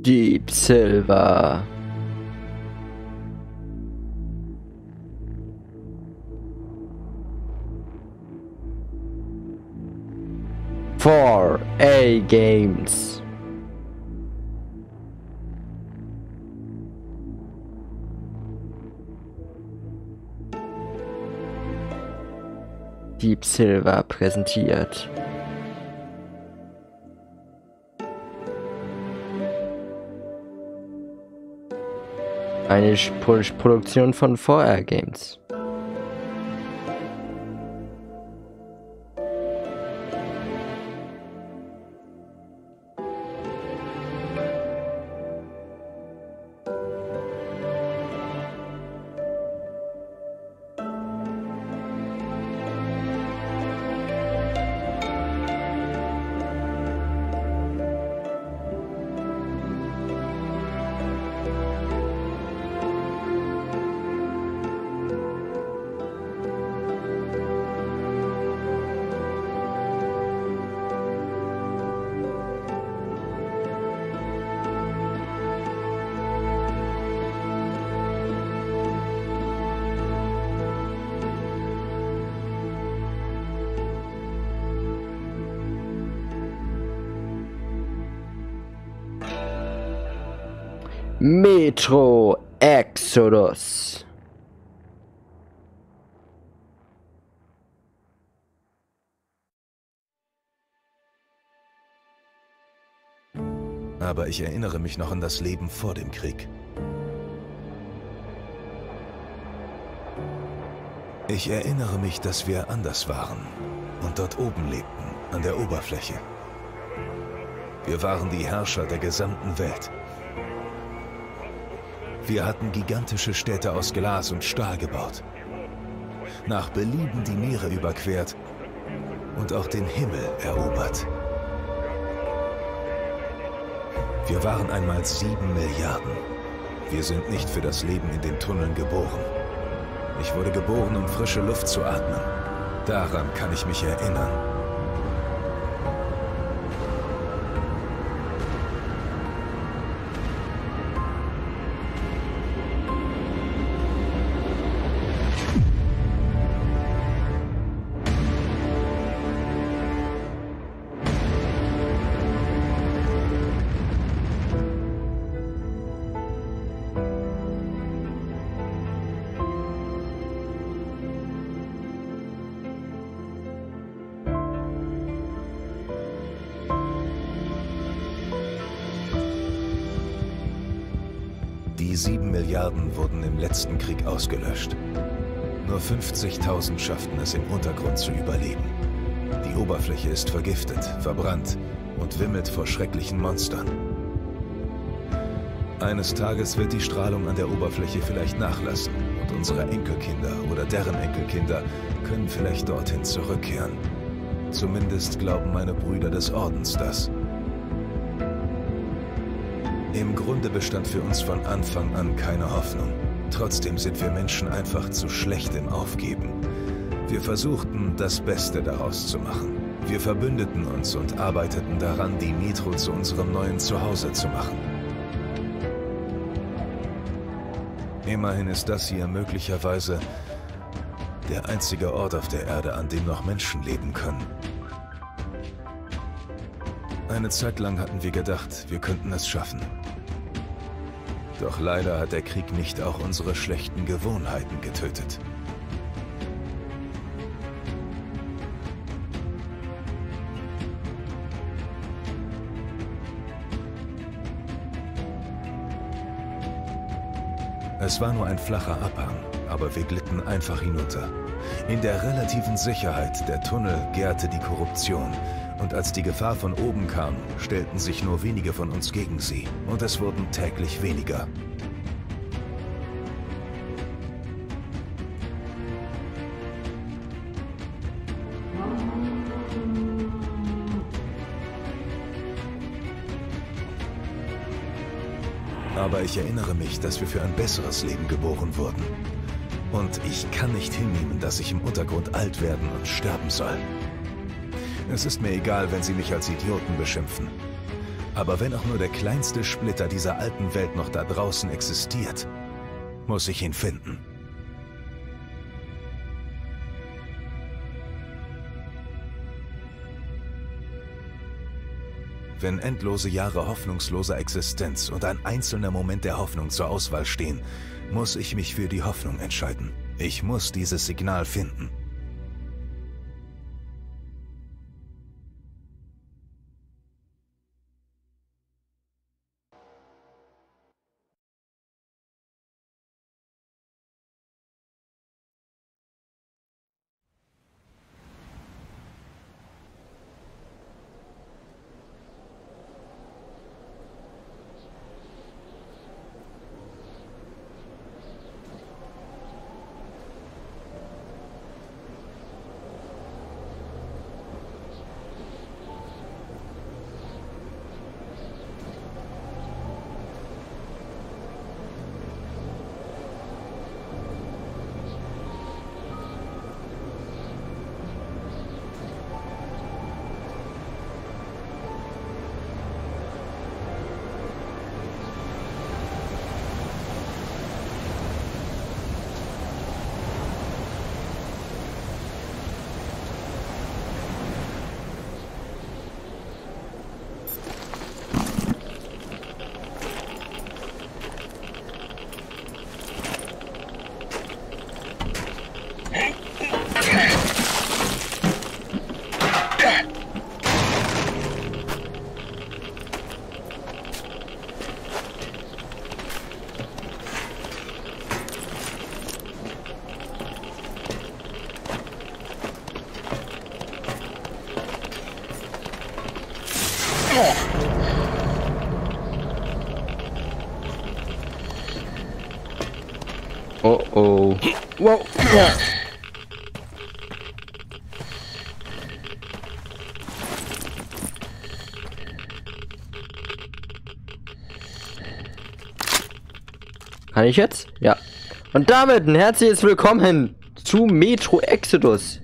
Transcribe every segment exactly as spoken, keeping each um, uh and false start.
Deep Silver. four A Games. Deep Silver präsentiert. Eine Pro Produktion von four A Games. Metro Exodus. Aber ich erinnere mich noch an das Leben vor dem Krieg. Ich erinnere mich, dass wir anders waren und dort oben lebten, an der Oberfläche. Wir waren die Herrscher der gesamten Welt. Wir hatten gigantische Städte aus Glas und Stahl gebaut, nach Belieben die Meere überquert und auch den Himmel erobert. Wir waren einmal sieben Milliarden. Wir sind nicht für das Leben in den Tunneln geboren. Ich wurde geboren, um frische Luft zu atmen. Daran kann ich mich erinnern. Die sieben Milliarden wurden im letzten Krieg ausgelöscht. Nur fünfzigtausend schafften es, im Untergrund zu überleben. Die Oberfläche ist vergiftet, verbrannt und wimmelt vor schrecklichen Monstern. Eines Tages wird die Strahlung an der Oberfläche vielleicht nachlassen und unsere Enkelkinder oder deren Enkelkinder können vielleicht dorthin zurückkehren. Zumindest glauben meine Brüder des Ordens das. Im Grunde bestand für uns von Anfang an keine Hoffnung. Trotzdem sind wir Menschen einfach zu schlecht im Aufgeben. Wir versuchten, das Beste daraus zu machen. Wir verbündeten uns und arbeiteten daran, die Metro zu unserem neuen Zuhause zu machen. Immerhin ist das hier möglicherweise der einzige Ort auf der Erde, an dem noch Menschen leben können. Eine Zeit lang hatten wir gedacht, wir könnten es schaffen. Doch leider hat der Krieg nicht auch unsere schlechten Gewohnheiten getötet. Es war nur ein flacher Abhang, aber wir glitten einfach hinunter. In der relativen Sicherheit der Tunnel gärte die Korruption. Und als die Gefahr von oben kam, stellten sich nur wenige von uns gegen sie. Und es wurden täglich weniger. Aber ich erinnere mich, dass wir für ein besseres Leben geboren wurden. Und ich kann nicht hinnehmen, dass ich im Untergrund alt werden und sterben soll. Es ist mir egal, wenn Sie mich als Idioten beschimpfen. Aber wenn auch nur der kleinste Splitter dieser alten Welt noch da draußen existiert, muss ich ihn finden. Wenn endlose Jahre hoffnungsloser Existenz und ein einzelner Moment der Hoffnung zur Auswahl stehen, muss ich mich für die Hoffnung entscheiden. Ich muss dieses Signal finden. Oh oh. Wow. Ja. Kann ich jetzt? Ja. Und damit ein herzliches Willkommen zu Metro Exodus.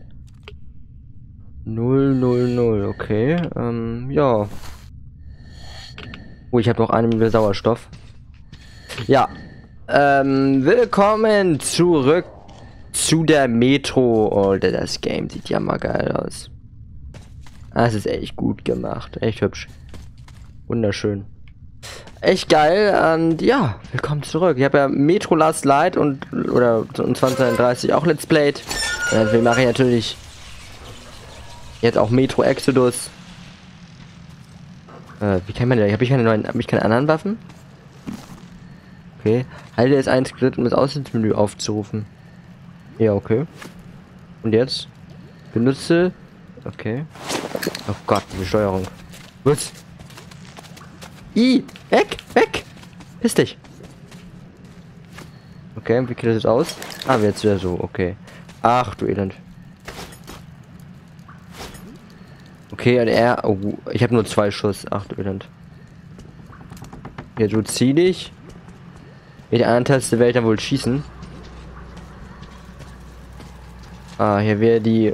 null null null, okay. Ähm, ja. Oh, ich habe noch eine Minute Sauerstoff. Ja. Ähm, willkommen zurück zu der Metro. Oh, das Game sieht ja mal geil aus. Das ist echt gut gemacht. Echt hübsch. Wunderschön. Echt geil. Und ja, willkommen zurück. Ich habe ja Metro Last Light und oder zwanzig einunddreißig auch Let's Played. Deswegen mache ich natürlich jetzt auch Metro Exodus. Äh, wie kann man denn? Habe ich keine neuen, habe ich keine anderen Waffen? Okay. Halte es eins gedrückt, um das Aussichtsmenü aufzurufen. Ja, okay. Und jetzt? Benutze. Okay. Oh Gott, die Steuerung. Was? I! Weg! Weg! Piss dich! Okay, wie geht das jetzt aus? Ah, jetzt wieder so, okay. Ach du Elend. Okay, und er. Oh, ich habe nur zwei Schuss. Ach du Elend. Ja, du zieh dich. Mit der anderen Taste werde ich dann wohl schießen. Ah, hier wäre die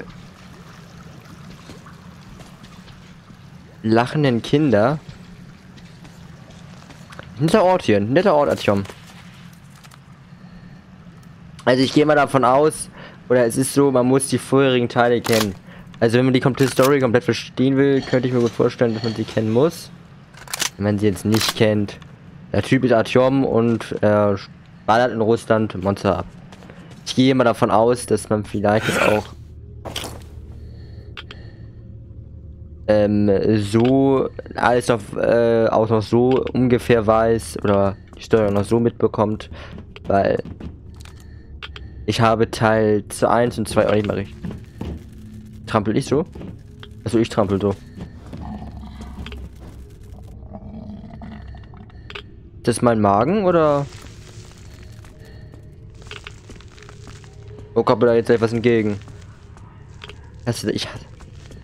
lachenden Kinder. Netter Ort hier, netter Ort, Artyom. Also ich gehe mal davon aus, oder es ist so, man muss die vorherigen Teile kennen. Also wenn man die komplette Story komplett verstehen will, könnte ich mir gut vorstellen, dass man sie kennen muss. Wenn man sie jetzt nicht kennt. Der Typ ist Artyom und er ballert in Russland Monster ab. Ich gehe mal davon aus, dass man vielleicht jetzt auch ähm, so alles auf, äh, auch noch so ungefähr weiß oder die Steuerung noch so mitbekommt, weil ich habe Teil zu eins und zwei auch nicht mehr richtig. Trampel ich so? Also ich trampel so. Ist das mein Magen oder? Oh, kommt mir da jetzt etwas entgegen? Hast du, ich hatte.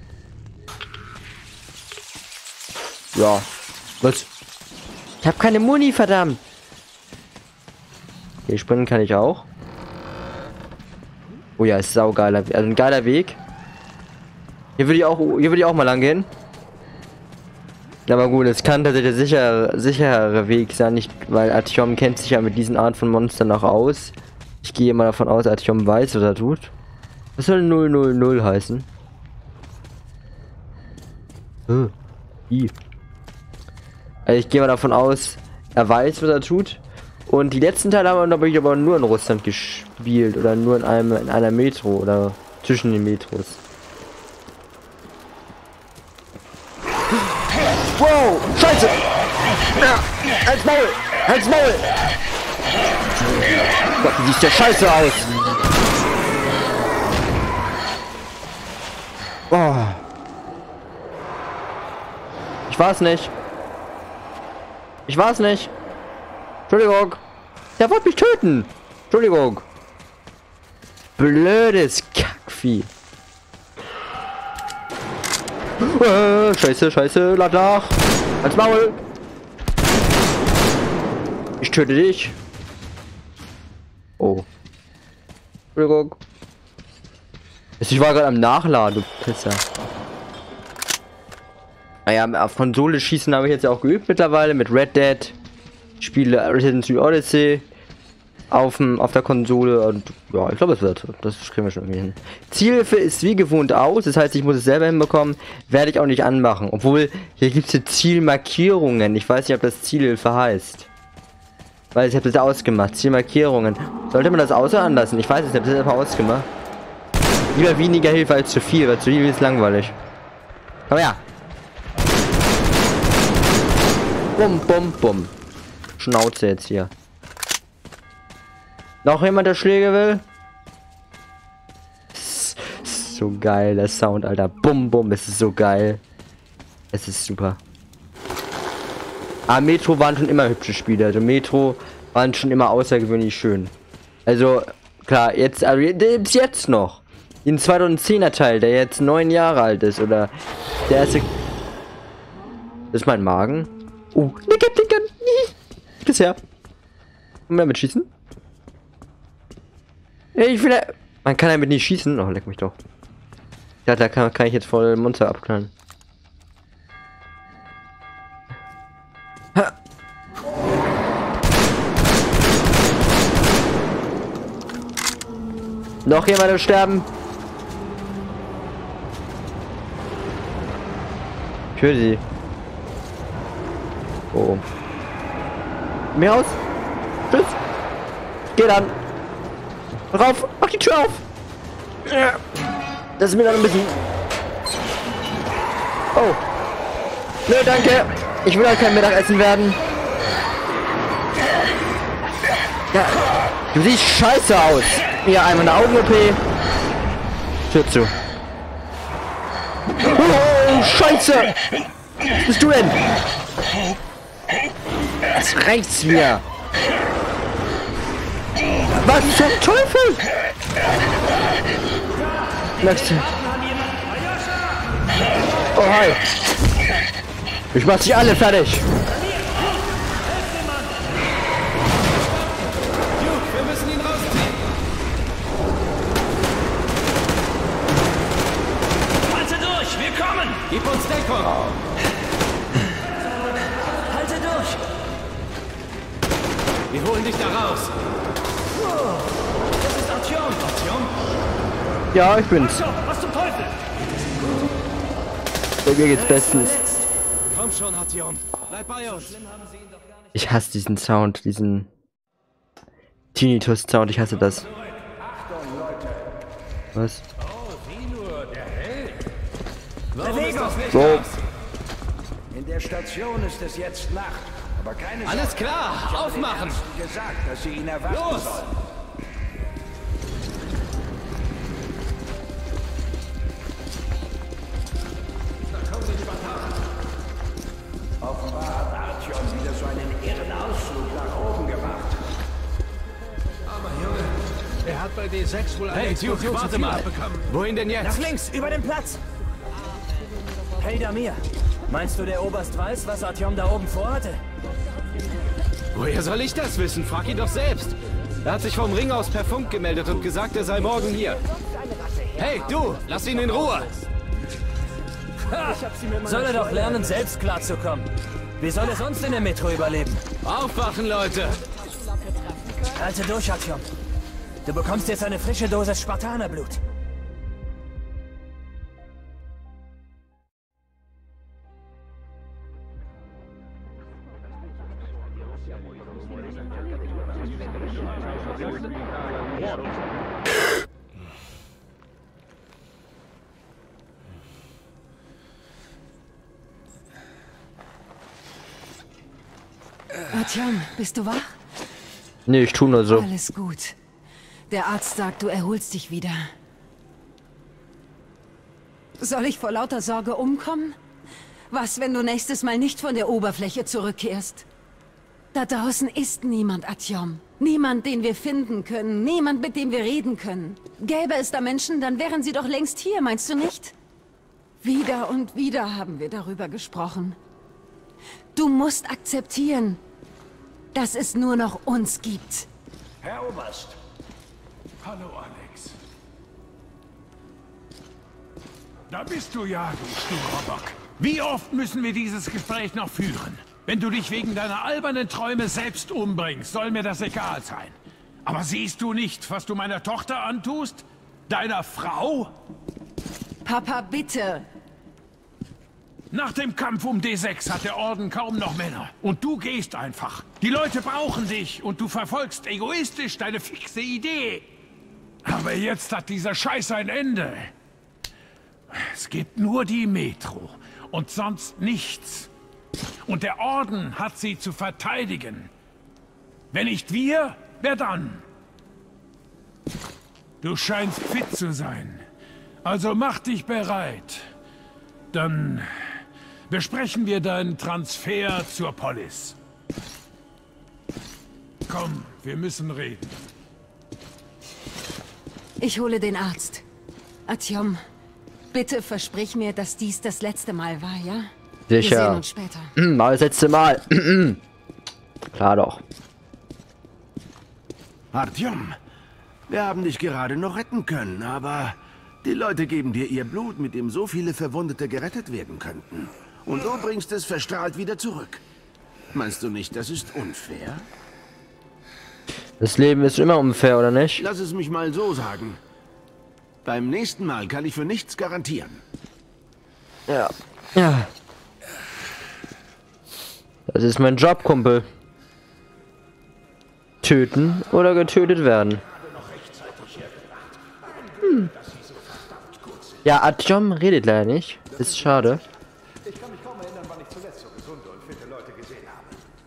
Ja. Was? Ich habe keine Muni, verdammt. Okay, springen kann ich auch. Oh ja, ist saugeiler. Also ein geiler Weg. Hier würde ich auch, hier würde ich auch mal lang gehen. Aber gut, es kann tatsächlich der sicher, sicherere Weg sein, nicht, weil Artyom kennt sich ja mit diesen Art von Monstern auch aus. Ich gehe mal davon aus, Artyom weiß, was er tut. Was soll null null null heißen? Äh, I. Also ich gehe mal davon aus, er weiß, was er tut. Und die letzten Teile haben wir, glaube ich, aber nur in Russland gespielt. Oder nur in einem in einer Metro oder zwischen den Metros. Wow! Scheiße! Ja, halt's Maul! Halt's Maul! Gott, wie sieht der Scheiße aus! Oh. Ich war's nicht. Ich war's nicht. Entschuldigung. Der wollte mich töten. Entschuldigung. Blödes Kackvieh. Äh, scheiße, scheiße, lad nach. Als Maul. Ich töte dich. Oh. Entschuldigung. Ich war gerade am Nachladen, du Pisser. Naja, auf Konsole schießen habe ich jetzt ja auch geübt mittlerweile mit Red Dead. Ich spiele Resident Evil Odyssey auf, dem, auf der Konsole und ja, ich glaube es wird. Das kriegen wir schon irgendwie hin. Zielhilfe ist wie gewohnt aus, das heißt, ich muss es selber hinbekommen. Werde ich auch nicht anmachen. Obwohl, hier gibt es hier Zielmarkierungen. Ich weiß nicht, ob das Zielhilfe heißt. Weil ich habe das ausgemacht. Zielmarkierungen. Sollte man das außer anlassen? Ich weiß es nicht, ich habe das einfach ausgemacht. Lieber weniger Hilfe als zu viel, weil zu viel ist langweilig. Komm her. Bum, bum, bum. Schnauze jetzt hier. Noch jemand, der Schläge will? So geil, der Sound, Alter. Bum, bum, es ist so geil. Es ist super. Aber Metro waren schon immer hübsche Spiele. Also Metro waren schon immer außergewöhnlich schön. Also, klar, jetzt, also bis jetzt noch. Den zweitausendzehner Teil, der jetzt neun Jahre alt ist, oder der erste... Das ist mein Magen. Oh, nicken, nicken. Bisher. Können wir damit schießen? Ich will... Man kann damit nicht schießen. Oh, leck mich doch. Ja, da kann, kann ich jetzt voll Monster abknallen. Ha. Noch jemand im Sterben? Ich höre sie. Oh. Mehr aus. Tschüss. Geh dann. Rauf. Mach die Tür auf. Das ist mir dann ein bisschen... Oh. Nö, danke. Ich will halt kein Mittagessen werden. Ja. Du siehst scheiße aus. Hier einmal eine Augen-O P. Tür zu. Oh, Scheiße. Was bist du denn? Jetzt reicht's mir. Was zum Teufel? Nächste. Oh, hi. Ich mach sie alle fertig. Wir müssen ihn rausziehen. Halte durch, wir kommen. Gib uns Deckung. Halte durch. Wir holen dich da raus. Das ist Artyom. Artyom? Ja, ich bin's. Was zum Teufel? Bei mir geht's bestens. Komm schon, Artyom. Bleib bei uns. Ich hasse diesen Sound, diesen Tinnitus-Sound. Ich hasse das. Was? So. In der Station ist es jetzt Nacht. Aber keine Alles Sorge. klar, Ich habe den aufmachen. Ärzten gesagt, dass sie ihn erwarten Los. sollen. Offenbar hat Artyom wieder so einen irren Ausflug nach oben gemacht. Aber Junge, er hat bei D sechs wohl eine Hey, Duke, Explosion zu warte viel mal. abbekommen. Wohin denn Nach jetzt? links, über den Platz. Hey, Damir. Meinst du, der Oberst weiß, was Artyom da oben vorhatte? Woher soll ich das wissen? Frag ihn doch selbst. Er hat sich vom Ring aus per Funk gemeldet und gesagt, er sei morgen hier. Hey, du, lass ihn in Ruhe. Ha! Soll er doch lernen, selbst klarzukommen. Wie soll er sonst in der Metro überleben? Aufwachen, Leute! Halte durch, Artyom. Du bekommst jetzt eine frische Dose Spartanerblut. Artyom, bist du wach? Nee, ich tu nur so. Alles gut. Der Arzt sagt, du erholst dich wieder. Soll ich vor lauter Sorge umkommen? Was, wenn du nächstes Mal nicht von der Oberfläche zurückkehrst? Da draußen ist niemand, Artyom. Niemand, den wir finden können. Niemand, mit dem wir reden können. Gäbe es da Menschen, dann wären sie doch längst hier, meinst du nicht? Wieder und wieder haben wir darüber gesprochen. Du musst akzeptieren, dass es nur noch uns gibt. Herr Oberst. Hallo, Alex. Da bist du ja, du Sturbock. Wie oft müssen wir dieses Gespräch noch führen? Wenn du dich wegen deiner albernen Träume selbst umbringst, soll mir das egal sein. Aber siehst du nicht, was du meiner Tochter antust? Deiner Frau? Papa, bitte. Nach dem Kampf um D sechs hat der Orden kaum noch Männer. Und du gehst einfach. Die Leute brauchen dich und du verfolgst egoistisch deine fixe Idee. Aber jetzt hat dieser Scheiß ein Ende. Es gibt nur die Metro und sonst nichts. Und der Orden hat sie zu verteidigen. Wenn nicht wir, wer dann? Du scheinst fit zu sein. Also mach dich bereit. Dann besprechen wir deinen Transfer zur Polis. Komm, wir müssen reden. Ich hole den Arzt. Artyom, bitte versprich mir, dass dies das letzte Mal war, ja? Sicher. Wir sehen uns später. Mal das letzte Mal. Klar doch. Artyom, wir haben dich gerade noch retten können, aber die Leute geben dir ihr Blut, mit dem so viele Verwundete gerettet werden könnten. Und du bringst es verstrahlt wieder zurück. Meinst du nicht, das ist unfair? Das Leben ist immer unfair, oder nicht? Lass es mich mal so sagen. Beim nächsten Mal kann ich für nichts garantieren. Ja. Ja. Das ist mein Job, Kumpel. Töten oder getötet werden. Hm. Ja, Artyom redet leider nicht. Ist schade. Ich kann mich kaum erinnern, wann ich zuletzt so gesunde und fitte Leute gesehen habe.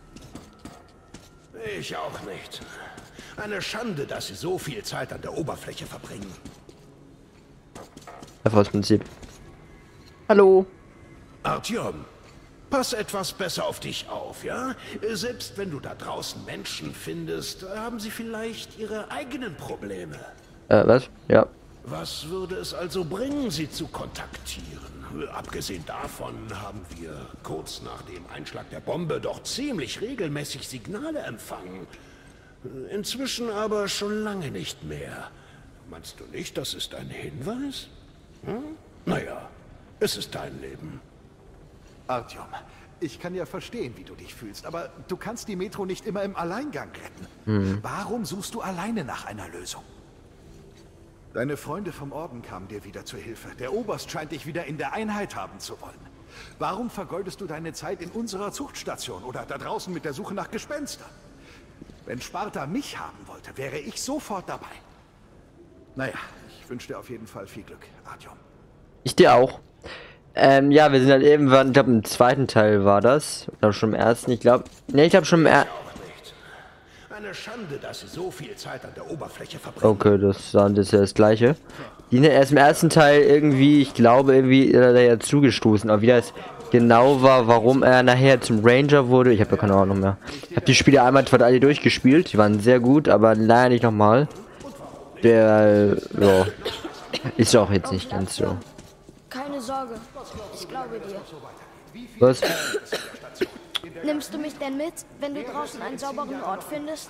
Ich auch nicht. Eine Schande, dass sie so viel Zeit an der Oberfläche verbringen. Erfolgsprinzip. Hallo. Artyom, pass etwas besser auf dich auf, ja? Selbst wenn du da draußen Menschen findest, haben sie vielleicht ihre eigenen Probleme. Äh, was? Ja. Was würde es also bringen, sie zu kontaktieren? Abgesehen davon haben wir kurz nach dem Einschlag der Bombe doch ziemlich regelmäßig Signale empfangen. Inzwischen aber schon lange nicht mehr. Meinst du nicht, das ist ein Hinweis? Hm? Naja, es ist dein Leben. Artyom, ich kann ja verstehen, wie du dich fühlst, aber du kannst die Metro nicht immer im Alleingang retten. Hm. Warum suchst du alleine nach einer Lösung? Deine Freunde vom Orden kamen dir wieder zur Hilfe. Der Oberst scheint dich wieder in der Einheit haben zu wollen. Warum vergeudest du deine Zeit in unserer Zuchtstation oder da draußen mit der Suche nach Gespenstern? Wenn Sparta mich haben wollte, wäre ich sofort dabei. Naja, ich wünsche dir auf jeden Fall viel Glück, Artyom. Ich dir auch. Ähm, ja, wir sind halt irgendwann, ich glaube im zweiten Teil war das. Oder schon im ersten, ich glaube. Ne, ich glaube schon im ersten. Eine Schande, dass sie so viel Zeit an der Oberfläche verbringen. Okay, das, das ist ja das gleiche. Die sind erst im ersten Teil irgendwie, ich glaube, irgendwie ist er da ja zugestoßen. Aber wie das genau war, warum er nachher zum Ranger wurde, ich habe ja keine Ahnung mehr. Ich habe die Spiele einmal zwar alle durchgespielt, die waren sehr gut, aber leider nicht nochmal. Der, ja, ist auch jetzt nicht ganz so. Keine Sorge, ich glaube dir. Was? Nimmst du mich denn mit, wenn du draußen einen sauberen Ort findest?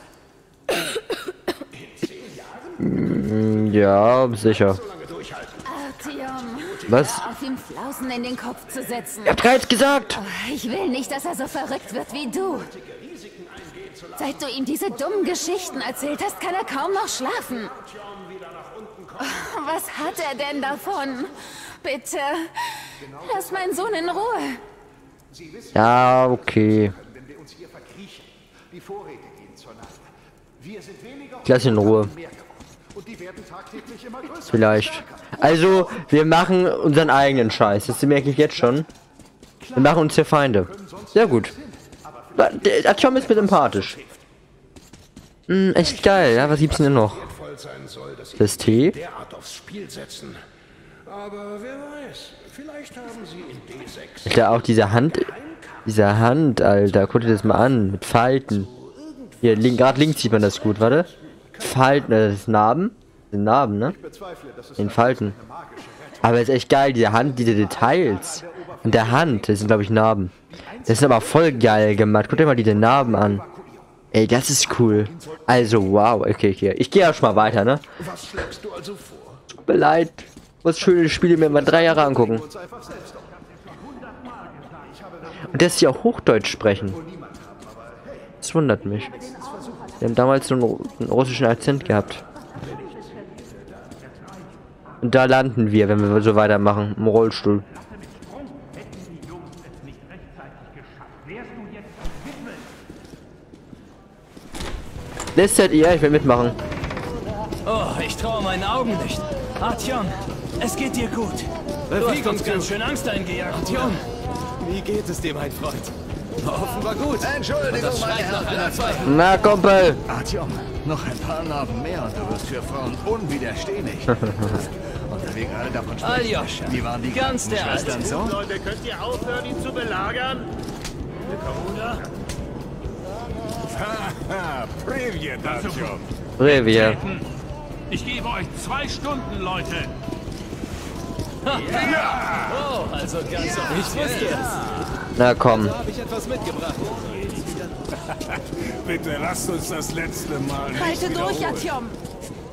Ja, sicher. Artyom. Was? Auf ihm flaut Außen in den Kopf zu setzen. Ich hab bereits gesagt. Oh, ich will nicht, dass er so verrückt wird wie du. Seit du ihm diese dummen Geschichten erzählt hast, kann er kaum noch schlafen. Oh, was hat er denn davon? Bitte, lass meinen Sohn in Ruhe. Ja, okay. Ich lass ihn in Ruhe. Vielleicht. Also, wir machen unseren eigenen Scheiß. Das merke ich jetzt schon. Wir machen uns hier Feinde. Sehr gut. Artyom ist mir sympathisch. Hm, echt geil. Ja, was gibt's denn noch? Das Tee? Aber wer weiß, vielleicht haben sie in D sechs. Ja, auch diese Hand. Diese Hand, Alter. Guck dir das mal an. Mit Falten. Hier, link, gerade links sieht man das gut, warte. Falten, das ist Narben. Das sind Narben, ne? In Falten. Aber ist echt geil, diese Hand, diese Details. An der Hand, das sind, glaube ich, Narben. Das ist aber voll geil gemacht. Guck dir mal diese Narben an. Ey, das ist cool. Also, wow. Okay, okay. Ich gehe auch schon mal weiter, ne? Was schlägst du also vor? Tut mir leid. Was schöne Spiele mir mal drei Jahre angucken. Und dass sie auch Hochdeutsch sprechen. Das wundert mich. Die haben damals so einen, einen russischen Akzent gehabt. Und da landen wir, wenn wir so weitermachen. Im Rollstuhl. Lästert ihr? Ich will mitmachen. Oh, ich traue meinen Augen nicht. Artyom, es geht dir gut. Du hast uns ganz schön Angst eingejagt. Artyom, wie geht es dir, mein Freund? Offenbar gut. Entschuldigung, das schreit nach einer zweiten. Na, Kumpel. Artyom, noch ein paar Narben mehr und du wirst für Frauen unwiderstehlich. Und da wir gerade davon sprechen, Aljoscha, wie waren die ganz der Schwestern Alte. so? Leute, könnt ihr aufhören, ihn zu belagern? Komuna? Haha, Privet, Artyom. Revier. Ich gebe euch zwei Stunden, Leute. Ja. Oh, also ganz ja. Ich wusste es. Na komm. Da habe ich etwas mitgebracht. Bitte lasst uns das letzte Mal nicht Halte durch, wiederholen. Artyom.